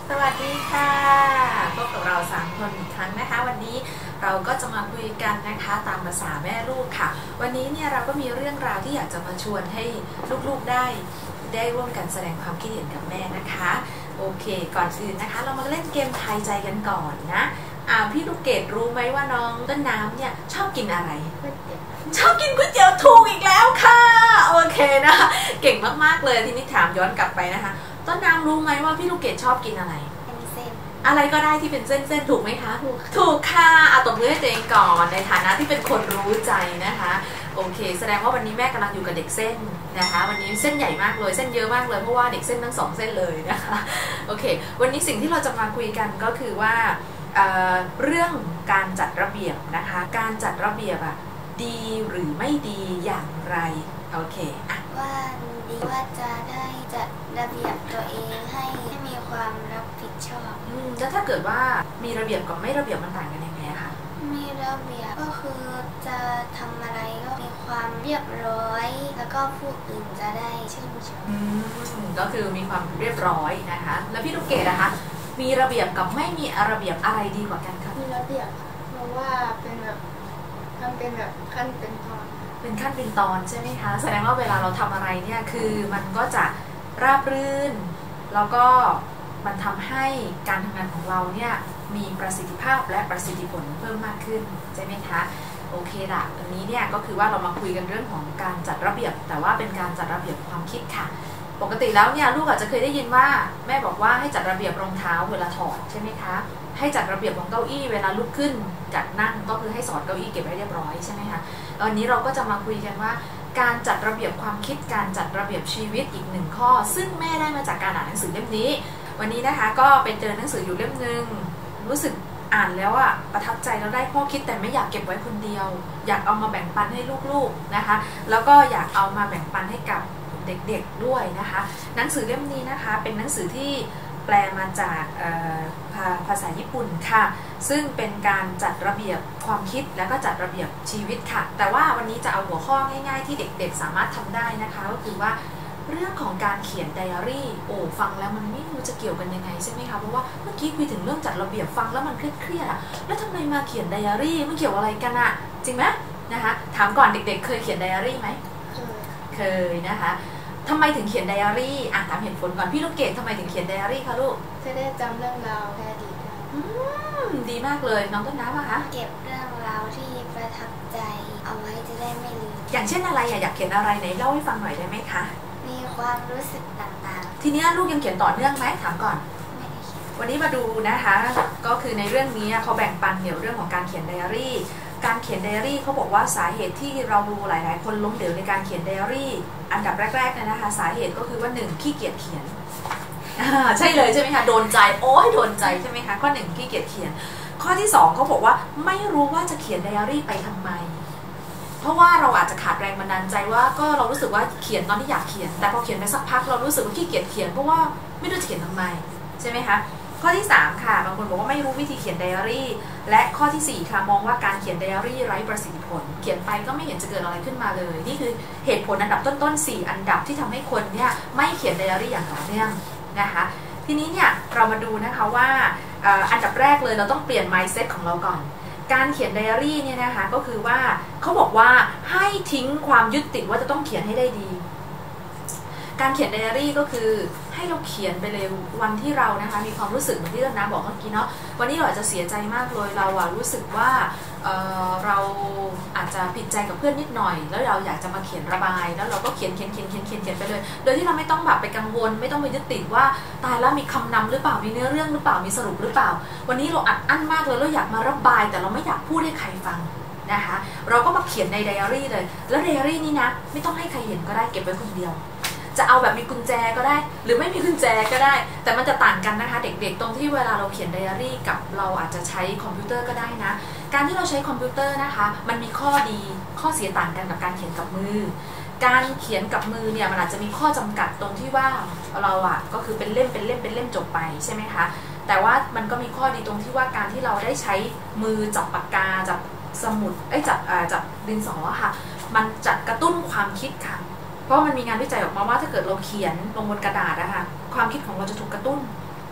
สวัสดีค่ะพบกับเรา3คนอีกครั้งนะคะวันนี้เราก็จะมาคุยกันนะคะตามภาษาแม่ลูกค่ะวันนี้เนี่ยเราก็มีเรื่องราวที่อยากจะมาชวนให้ลูกๆได้ร่วมกันแสดงความคิดเห็นกับแม่นะคะโอเคก่อนอื่นนะคะเรามาเล่นเกมทายใจกันก่อนนะพี่ลูกเกดรู้ไหมว่าน้องต้นน้ำเนี่ยชอบกินอะไรชอบกินก๋วยเตี๋ยวถูกอีกแล้วค่ะโอเคนะเก่งมากๆเลยทีนี้ถามย้อนกลับไปนะคะต้นน้ำรู้ไหมว่าพี่ลูกเกดชอบกินอะไรอะไรก็ได้ที่เป็นเส้นถูกไหมคะถูกค่ะตบมือให้ตัวเองก่อนในฐานะที่เป็นคนรู้ใจนะคะโอเคแสดงว่าวันนี้แม่กำลังอยู่กับเด็กเส้นนะคะวันนี้เส้นใหญ่มากเลยเส้นเยอะมากเลยเพราะว่าเด็กเส้นทั้ง2เส้นเลยนะคะโอเควันนี้สิ่งที่เราจะมาคุยกันก็คือว่าเรื่องการจัดระเบียบนะคะการจัดระเบียบดีหรือไม่ดีอย่างไรโอเคว่าดีว่าจะได้จัดระเบียบตัวเองให้มีความรับผิดชอบแล้วถ้าเกิดว่ามีระเบียบกับไม่ระเบียบมันต่างกันยังไงคะมีระเบียบก็คือจะทำอะไรก็มีความเรียบร้อยแล้วก็ผู้อื่นจะได้ชื่นชมก็คือมีความเรียบร้อยนะคะแล้วพี่ลูกเกดนะคะมีระเบียบกับไม่มีระเบียบอะไรดีกว่ากันคะมีระเบียบค่ะเพราะว่าเป็นแบบทำเป็นแบบขั้นเป็นตอนเป็นขั้นเป็นตอนใช่ไหมคะแสดงว่าเวลาเราทำอะไรเนี่ยคือมันก็จะราบรื่นแล้วก็มันทำให้การทำงานของเราเนี่ยมีประสิทธิภาพและประสิทธิผลเพิ่มมากขึ้นใช่ไหมคะโอเคละวันนี้เนี่ยก็คือว่าเรามาคุยกันเรื่องของการจัดระเบียบแต่ว่าเป็นการจัดระเบียบความคิดค่ะปกติแล้วเนี่ยลูกอาจจะเคยได้ยินว่าแม่บอกว่าให้จัดระเบียบรองเท้าเวลาถอดใช่ไหมคะให้จัดระเบียบของเก้าอี้เวลาลุกขึ้นจัดนั่งก็คือให้สอดเก้าอี้เก็บไว้เรียบร้อยใช่ไหมคะวันนี้เราก็จะมาคุยกันว่าการจัดระเบียบความคิดการจัดระเบียบชีวิตอีก1ข้อซึ่งแม่ได้มาจากการอ่านหนังสือเล่มนี้วันนี้นะคะก็ไปเจอหนังสืออยู่เล่มนึงรู้สึกอ่านแล้วประทับใจแล้วได้ข้อคิดแต่ไม่อยากเก็บไว้คนเดียวอยากเอามาแบ่งปันให้ลูกๆนะคะแล้วก็อยากเอามาแบ่งปันให้กับเด็กๆด้วยนะคะหนังสือเล่มนี้นะคะเป็นหนังสือที่แปลมาจากภาษาญี่ปุ่นค่ะซึ่งเป็นการจัดระเบียบความคิดแล้วก็จัดระเบียบชีวิตค่ะแต่ว่าวันนี้จะเอาหัวข้อง่ายๆที่เด็กๆสามารถทำได้นะคะก็คือว่าเรื่องของการเขียนไดอารี่ฟังแล้วมันไม่รู้จะเกี่ยวกันยังไงใช่ไหมคะเพราะว่าเมื่อกี้คุยถึงเรื่องจัดระเบียบฟังแล้วมันเครียดแล้วทำไมมาเขียนไดอารี่มันเกี่ยวอะไรกันจริงไหมนะคะถามก่อนเด็กๆเคยเขียนไดอารี่ไหมเคยนะคะทำไมถึงเขียนไดอารี่ถามเหตุผลก่อนพี่ลูกเกดทำไมถึงเขียนไดอารี่คะลูกจะได้จำเรื่องราวในอดีตดีมากเลยน้องต้นน้ำคะเก็บเรื่องราวที่ประทับใจเอาไว้จะได้ไม่ลืมอย่างเช่นอะไรอยากเขียนอะไรไหนเล่าให้ฟังหน่อยได้ไหมคะมีความรู้สึกต่างๆทีนี้ลูกยังเขียนต่อเนื่องไหมถามก่อนไม่ได้เขียนวันนี้มาดูนะคะก็คือในเรื่องนี้เขาแบ่งปันเกี่ยวเรื่องของการเขียนไดอารี่การเขียนไดอารี่เขาบอกว่าสาเหตุที่เราหลายๆคนล้มเหลวในการเขียนไดอารี่อันดับแรกๆนะคะสาเหตุก็คือว่า1ขี้เกียจเขียนใช่เลยใช่ไหมคะโดนใจโดนใจใช่ไหมคะข้อ1ขี้เกียจเขียนข้อที่2เขาบอกว่าไม่รู้ว่าจะเขียนไดอารี่ไปทำไมเพราะว่าเราอาจจะขาดแรงบันดาลใจว่าก็เรารู้สึกว่าเขียนตอนที่อยากเขียนแต่พอเขียนไปสักพักเรารู้สึกว่าขี้เกียจเขียนเพราะว่าไม่รู้จะเขียนทำไมใช่ไหมคะข้อที่3ค่ะบางคนบอกว่าไม่รู้วิธีเขียนไดอารี่และข้อที่4ค่ะมองว่าการเขียนไดอารี่ไร้ประสิทธิผลเขียนไปก็ไม่เห็นจะเกิดอะไรขึ้นมาเลยนี่คือเหตุผลอันดับต้นๆ4อันดับที่ทำให้คนเนี่ยไม่เขียนไดอารี่อย่างต่อเนื่องนะคะทีนี้เนี่ยเรามาดูนะคะว่าอันดับแรกเลยเราต้องเปลี่ยน mindset ของเราก่อนการเขียนไดอารี่เนี่ยนะคะก็คือว่าเขาบอกว่าให้ทิ้งความยึดติดว่าจะต้องเขียนให้ได้ดีการเขียนไดอารี่ก็คือให้เราเขียนไปเลยวันที่เรานะคะมีความรู้สึกเหมือนที่ต้นน้ำบอกเมื่อกี้เนาะวันนี้เราอาจจะเสียใจมากเลยเรารู้สึกว่าเราอาจจะผิดใจกับเพื่อนนิดหน่อยแล้วเราอยากจะมาเขียนระบายแล้วเราก็เขียนไปเลยโดยที่เราไม่ต้องแบบไปกังวลไม่ต้องไปยึดติดว่าตายแล้วมีคำนำหรือเปล่ามีเนื้อเรื่องหรือเปล่ามีสรุปหรือเปล่าวันนี้เราอัดอั้นมากเลยเราอยากมาระบายแต่เราไม่อยากพูดให้ใครฟังนะคะเราก็มาเขียนในไดอารี่เลยแล้วไดอารี่นี้นะไม่ต้องให้ใครเห็นก็ได้เก็บไว้คนเดียวจะเอาแบบมีกุญแจก็ได้หรือไม่มีกุญแจก็ได้แต่มันจะต่างกันนะคะเด็กๆตรงที่เวลาเราเขียนไดอารี่กับเราอาจจะใช้คอมพิวเตอร์ก็ได้นะการที่เราใช้คอมพิวเตอร์นะคะมันมีข้อดีข้อเสียต่างกันกับการเขียนกับมือการเขียนกับมือเนี่ยมันอาจจะมีข้อจำกัดตรงที่ว่าเราก็คือเป็นเล่มจบไปใช่ไหมคะแต่ว่ามันก็มีข้อดีตรงที่ว่าการที่เราได้ใช้มือจับปากกาจับสมุดจับดินสอค่ะมันจะกระตุ้นความคิดค่ะเพราะมันมีงานวิจัยออกมาว่าถ้าเกิดเราเขียนลงบนกระดาษนะคะความคิดของเราจะถูกกระตุ้น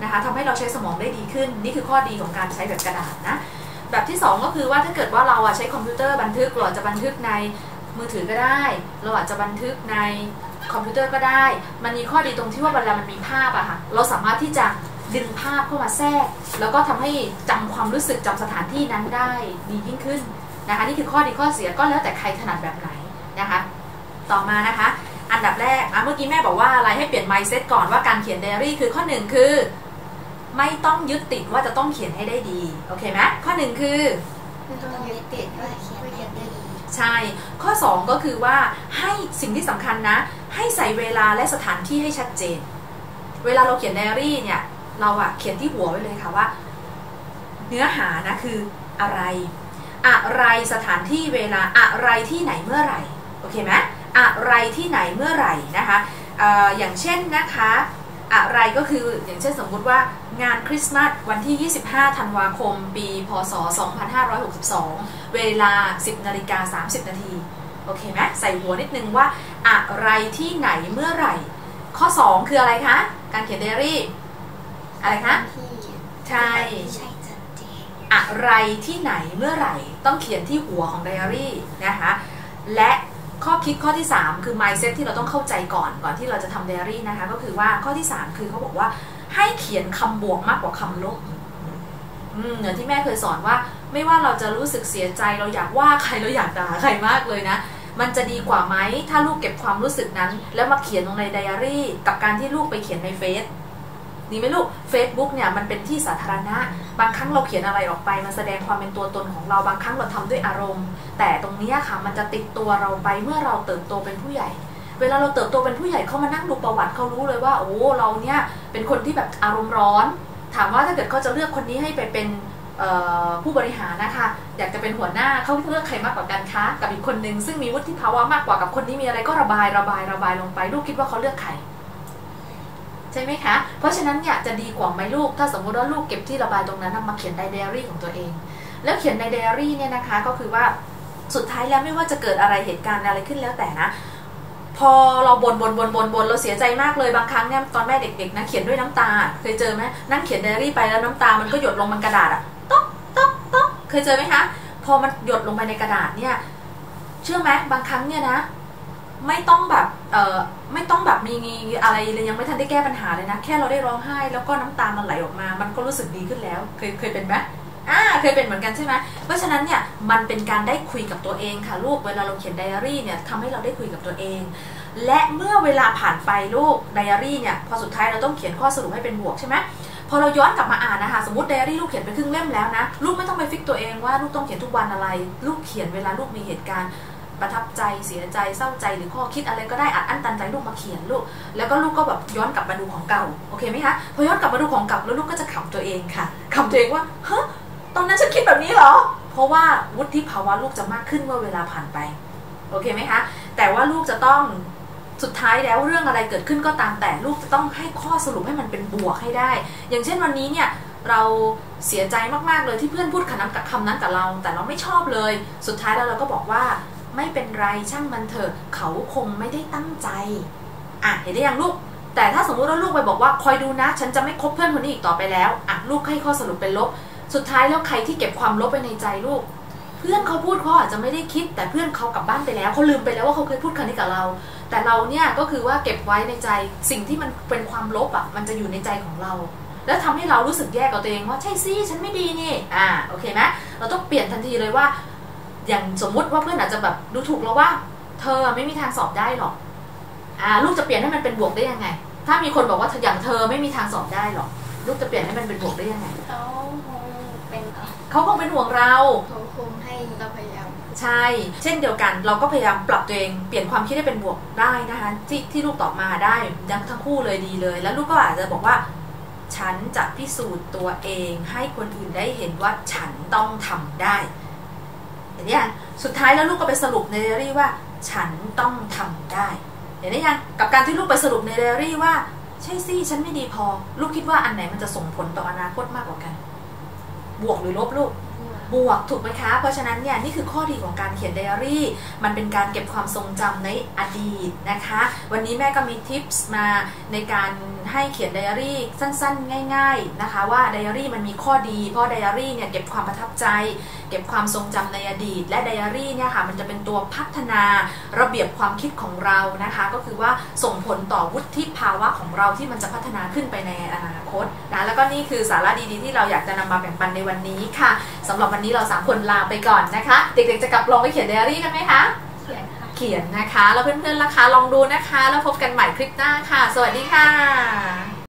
นะคะทำให้เราใช้สมองได้ดีขึ้นนี่คือข้อดีของการใช้แบบกระดาษนะแบบที่2ก็คือว่าถ้าเกิดว่าเราใช้คอมพิวเตอร์บันทึกเราอาจจะบันทึกในมือถือก็ได้เราอาจจะบันทึกในคอมพิวเตอร์ก็ได้มันมีข้อดีตรงที่ว่าเวลามันมีภาพอะค่ะเราสามารถที่จะดึงภาพเข้ามาแทรกแล้วก็ทำให้จำความรู้สึกจำสถานที่นั้นได้ดียิ่งขึ้นนะคะนี่คือข้อดีข้อเสียก็แล้วแต่ใครถนัดแบบไหนนะคะต่อมานะคะอันดับแรกเมื่อกี้แม่บอกว่าอะไรให้เปลี่ยน mindset ก่อนว่าการเขียนไดอารี่คือข้อ1คือไม่ต้องยึดติดว่าจะต้องเขียนให้ได้ดีโอเคไหมข้อ1คือไม่ต้องยึดติดว่าเขียนได้ดีใช่ข้อ2ก็คือว่าให้สิ่งที่สำคัญนะให้ใส่เวลาและสถานที่ให้ชัดเจนเวลาเราเขียนไดอารี่เนี่ยเราเขียนที่หัวไว้เลยค่ะว่าเนื้อหานะคืออะไรสถานที่เวลาอะไรที่ไหนเมื่อไหร่โอเคไหมอะไรที่ไหนเมื่อไหร่นะคะอย่างเช่นนะคะอะไรก็คืออย่างเช่นสมมุติว่างานคริสต์มาสวันที่25ธันวาคมปีพศ2562เวลา 10:30 นาทีโอเคไหมใส่หัวนิดนึงว่าอะไรที่ไหนเมื่อไหร่ข้อ2คืออะไรคะการเขียนไดอารี่อะไรคะใช่อะไรที่ไหนเมื่อไหร่ต้องเขียนที่หัวของไดอารี่นะคะและข้อคิดข้อที่3คือ mindset ที่เราต้องเข้าใจก่อนที่เราจะทำไดอารี่นะคะก็คือว่าข้อที่3คือเขาบอกว่าให้เขียนคำบวกมากกว่าคำลบเหมือนที่แม่เคยสอนว่าไม่ว่าเราจะรู้สึกเสียใจเราอยากว่าใครเราอยากด่าใครมากเลยนะมันจะดีกว่าไหมถ้าลูกเก็บความรู้สึกนั้นแล้วมาเขียนลงในไดอารี่กับการที่ลูกไปเขียนในเฟซดีไหมลูก Facebook เนี่ยมันเป็นที่สาธารณะบางครั้งเราเขียนอะไรออกไปมันแสดงความเป็นตัวตนของเราบางครั้งเราทำด้วยอารมณ์แต่ตรงนี้ค่ะมันจะติดตัวเราไปเมื่อเราเติบโตเป็นผู้ใหญ่เวลาเราเติบโตเป็นผู้ใหญ่เขามานั่งดูประวัติเขารู้เลยว่าโอ้เราเนี่ยเป็นคนที่แบบอารมณ์ร้อนถามว่าถ้าเกิดเขาจะเลือกคนนี้ให้ไปเป็นผู้บริหารนะคะอยากจะเป็นหัวหน้าเขาเลือกใครมากกว่ากันคะกับอีกคนนึงซึ่งมีวุฒิภาวะมากกว่ากับคนนี้มีอะไรก็ระบายลงไปลูกคิดว่าเขาเลือกใครใช่ไหมคะเพราะฉะนั้นเนี่ยจะดีกว่าไหมลูกถ้าสมมติว่าลูกเก็บที่ระบายตรงนั้นมาเขียนในไดอารี่ของตัวเองแล้วเขียนในไดอารี่เนี่ยนะคะก็คือว่าสุดท้ายแล้วไม่ว่าจะเกิดอะไรเหตุการณ์อะไรขึ้นแล้วแต่นะพอเราบ่นเราเสียใจมากเลยบางครั้งเนี่ยตอนแม่เด็กๆนะเขียนด้วยน้ำตาเคยเจอไหมนั่งเขียนไดอารี่ไปแล้วน้ำตามันก็หยดลงบนกระดาษต๊อกเคยเจอไหมคะพอมันหยดลงไปในกระดาษเนี่ยเชื่อไหมบางครั้งเนี่ยนะไม่ต้องแบบมีอะไรเลยยังไม่ทันได้แก้ปัญหาเลยนะแค่เราได้ร้องไห้แล้วก็น้ำตามันไหลออกมามันก็รู้สึกดีขึ้นแล้วเคยเป็นไหมเคยเป็นเหมือนกันใช่ไหมเพราะฉะนั้นเนี่ยมันเป็นการได้คุยกับตัวเองค่ะลูกเวลาเราเขียนไดอารี่เนี่ยทำให้เราได้คุยกับตัวเองและเมื่อเวลาผ่านไปลูกไดอารี่เนี่ยพอสุดท้ายเราต้องเขียนข้อสรุปให้เป็นบวกใช่ไหมพอเราย้อนกลับมาอ่านนะคะสมมติไดอารี่ลูกเขียนไปครึ่งเล่มแล้วนะลูกไม่ต้องไปฟิกตัวเองว่าลูกต้องเขียนทุกวันอะไรลูกเขียนเวลาลูกมีเหตุการณ์ประทับใจเสียใจเศร้าใจหรือข้อคิดอะไรก็ได้อัดอั้นตันใจลูกมาเขียนลูกแล้วก็ลูกก็แบบย้อนกลับมาดูของเก่าโอเคไหมคะพอย้อนกลับมาดูของเก่าแล้วลูกก็จะขำตัวเองค่ะขำตัวเองว่าฮะตอนนั้นฉันคิดแบบนี้เหรอเพราะว่าวุฒิภาวะลูกจะมากขึ้นเมื่อเวลาผ่านไปโอเคไหมคะแต่ว่าลูกจะต้องสุดท้ายแล้วเรื่องอะไรเกิดขึ้นก็ตามแต่ลูกจะต้องให้ข้อสรุปให้มันเป็นบวกให้ได้อย่างเช่นวันนี้เนี่ยเราเสียใจมากๆเลยที่เพื่อนพูดคำนั้นกับเราแต่เราไม่ชอบเลยสุดท้ายแล้วเราก็บอกว่าไม่เป็นไรช่างมันเถอะเขาคงไม่ได้ตั้งใจเห็นได้ยังลูกแต่ถ้าสมมติว่าลูกไปบอกว่าคอยดูนะฉันจะไม่คบเพื่อนคนนี้อีกต่อไปแล้วลูกให้ข้อสรุปเป็นลบสุดท้ายแล้วใครที่เก็บความลบไปในใจลูกเพื่อนเขาพูดเขาอาจจะไม่ได้คิดแต่เพื่อนเขากลับบ้านไปแล้วเขาลืมไปแล้วว่าเขาเคยพูดคำนี้กับเราแต่เราเนี่ยก็คือว่าเก็บไว้ในใจสิ่งที่มันเป็นความลบมันจะอยู่ในใจของเราแล้วทำให้เรารู้สึกแย่กับตัวเองว่าใช่สิฉันไม่ดีนี่โอเคไหมเราต้องเปลี่ยนทันทีเลยว่าอย่างสมมุติว่าเพื่อนอาจจะแบบดูถูกเราว่าเธอไม่มีทางสอบได้หรอกลูกจะเปลี่ยนให้มันเป็นบวกได้ยังไงถ้ามีคนบอกว่าอย่างเธอไม่มีทางสอบได้หรอกลูกจะเปลี่ยนให้มันเป็นบวกได้ยังไงเขาคงเป็นห่วงเราเขาคงให้เราพยายามใช่เช่นเดียวกันเราก็พยายามปรับตัวเองเปลี่ยนความคิดให้เป็นบวกได้นะคะที่ลูกตอบมาได้ทั้งคู่เลยดีเลยแล้วลูกก็อาจจะบอกว่าฉันจะพิสูจน์ตัวเองให้คนอื่นได้เห็นว่าฉันต้องทำได้เห็นยังสุดท้ายแล้วลูกก็ไปสรุปในไดอารี่ว่าฉันต้องทำได้เห็นไหมยังกับการที่ลูกไปสรุปในไดอารี่ว่าใช่สิฉันไม่ดีพอลูกคิดว่าอันไหนมันจะส่งผลต่ออนาคตมากกว่ากันบวกหรือลบลูกบวกถูกไหมคะเพราะฉะนั้นเนี่ยนี่คือข้อดีของการเขียนไดอารี่มันเป็นการเก็บความทรงจำในอดีตนะคะวันนี้แม่ก็มีทิปส์มาในการให้เขียนไดอารี่สั้นๆง่ายๆนะคะว่าไดอารี่มันมีข้อดีเพราะไดอารี่เนี่ยเก็บความประทับใจเก็บความทรงจำในอดีตและไดอารี่เนี่ยค่ะมันจะเป็นตัวพัฒนาระเบียบความคิดของเรานะคะก็คือว่าส่งผลต่อวุฒิภาวะของเราที่มันจะพัฒนาขึ้นไปในอนาคตนะแล้วก็นี่คือสาระดีๆที่เราอยากจะนำมาแบ่งปันในวันนี้ค่ะสำหรับวันนี้เรา3คนลาไปก่อนนะคะเด็กๆจะกลับลองไปเขียนไดอารี่กันไหมคะเขียนค่ะเขียนนะคะแล้วเพื่อนๆล่ะคะลองดูนะคะแล้วพบกันใหม่คลิปหน้าค่ะสวัสดีค่ะ